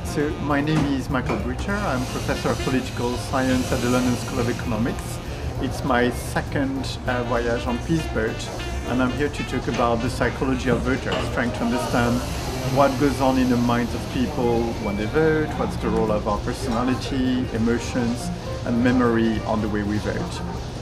So my name is Michael Bruter. I'm Professor of Political Science at the London School of Economics. It's my second voyage on Peace Boat, and I'm here to talk about the psychology of voters, trying to understand what goes on in the minds of people when they vote, what's the role of our personality, emotions, and memory on the way we vote.